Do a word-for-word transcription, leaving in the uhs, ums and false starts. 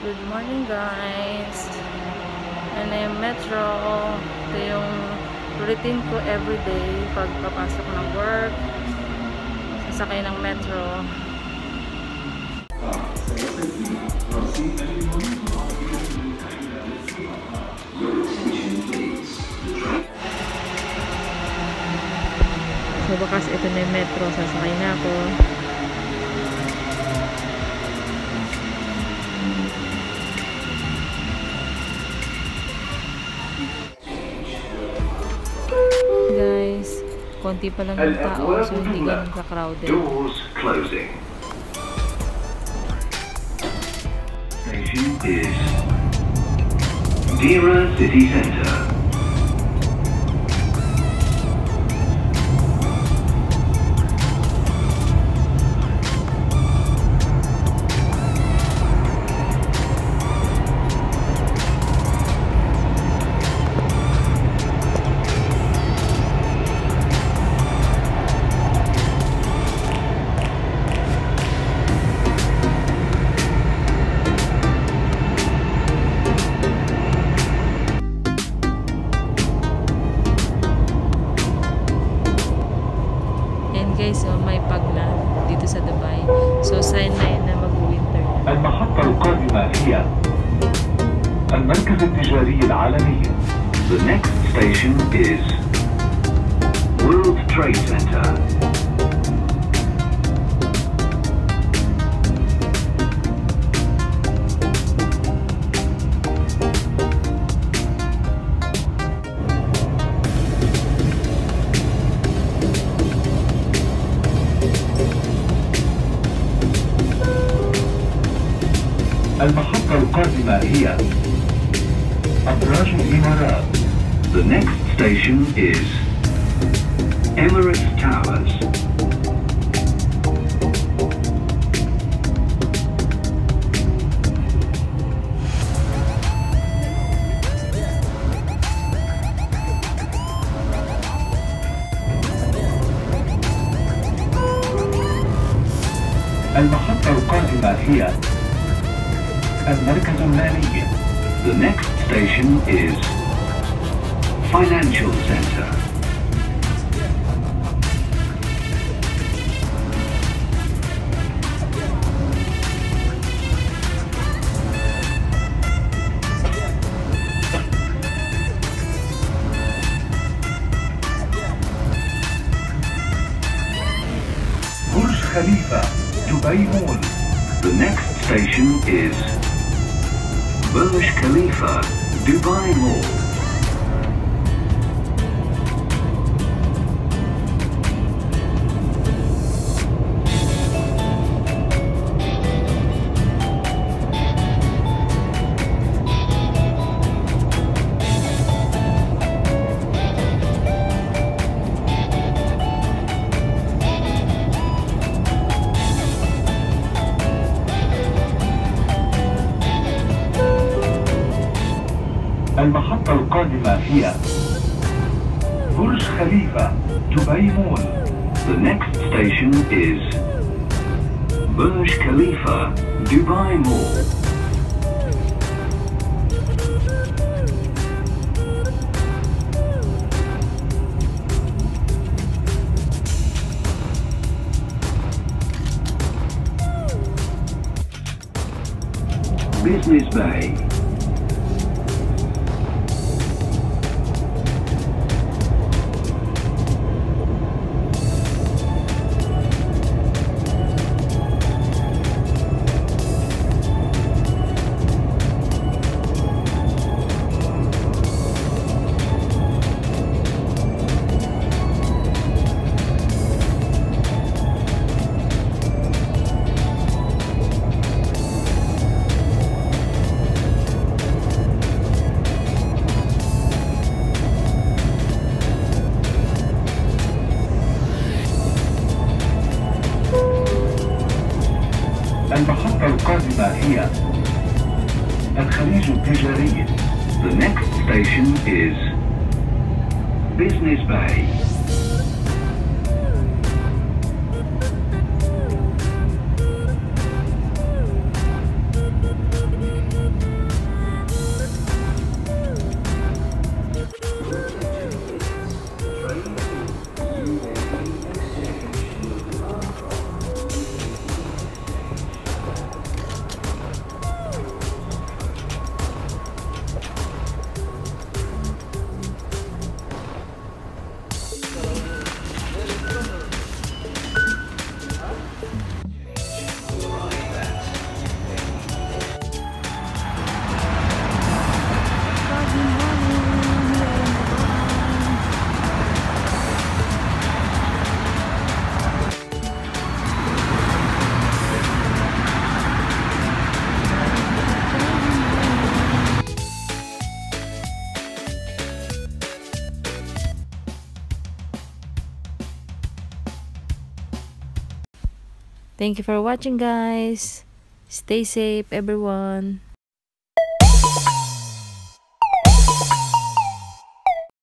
Good morning guys. Ano yung metro. Ito yung routine ko everyday pag papasok ng work. Sasakay ng metro. So bakas ito na yung metro. Sasakay na ako. Guys, konti pa lang yung tao, so hindi ganun ka-crowded. Doors closing. Station is Dira City Center. Guys, so may pag na dito sa Dubai. So sign na yun na mag-winter. المحطة القادمة هي المركز التجاري العالمي. The next station is World Trade Center. المحطة القادمة هي أبراج الإمارات. The next station is Emirates Towers. المحطة القادمة هي المركز المالي. The next station is Financial Center. Burj Khalifa, Dubai Mall. The next station is Burj Khalifa, Dubai Mall. المحطة القادمة هي برج خليفة دبي مول. The next station is Burj Khalifa, Dubai Mall. Business Bay. المحطة القادمة هي الخليج التجاري. The next station is Business Bay. Thank you for watching, guys. Stay safe, everyone.